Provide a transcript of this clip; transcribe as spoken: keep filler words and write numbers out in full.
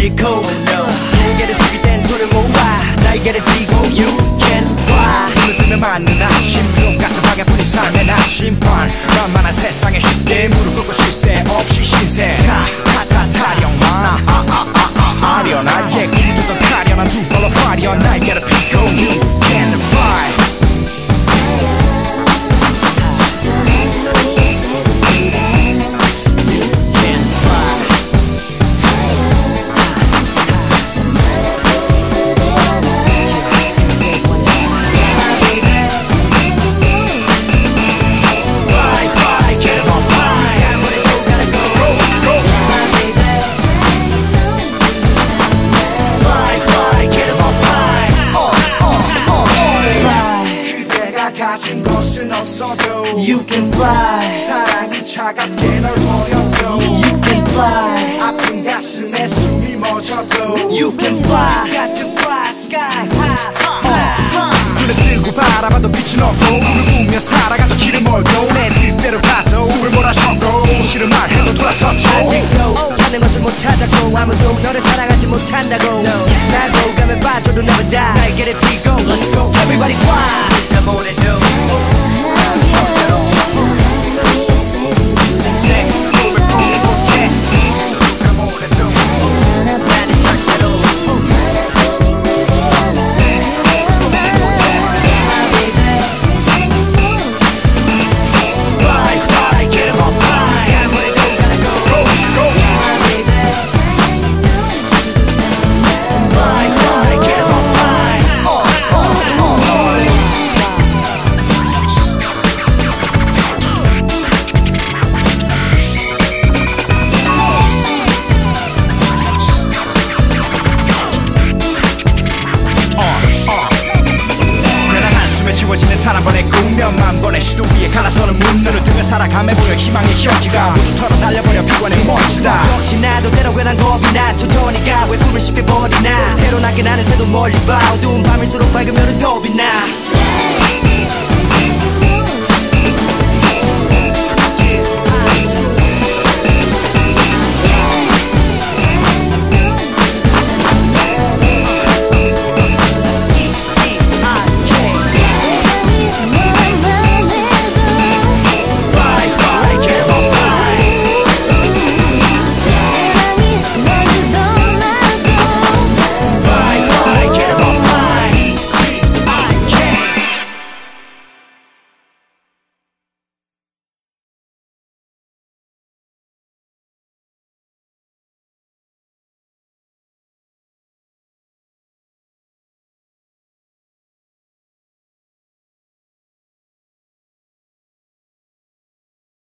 싣고 날개를 숙일 땐 손을 모아 날개를 띄고 You can fly 눈을 뜨면 맞는 아침 똑같은 방향뿐인 삶의 나침반 만만한 세상에 쉽게 무릎 꿇고 쉴 새 없이 신세 타타타 타령만 아련하게 꿈을 쫓던 타련한 두 발로 화려한 날개를 펴고 You can fly 가진 것은 없어도 You can fly 사랑이 차갑게 널 버려도 You can fly 아픈 가슴에 숨이 멎어도 You can fly Got to fly sky high 눈을 뜨고 바라봐도 빛은 없고 꿈을 꾸며 살아가도 길을 멀고 내 뜻대로 가도 숨을 몰아쉬고 싫은 말해도 돌아섰죠 아직도 찾는 것을 못 찾았고 아무도 너를 사랑하지 못한다고 나도 가면 빠져도 never die 날개를 펴고 Let's go Everybody fly 단 한 번의 꿈 몇만 번의 시도 위에 갈라서는 문 눈을 뜨면 살아감에 보여 희망의 현지가 모두 털어 날려버려 비관의 멋지다 역시 나도 때로 괜한 겁이 나 초조하니까 왜 꿈을 쉽게 버리나 때로 낮게 나는 새도 멀리 봐 어두운 밤일수록 밝으면 더 빛나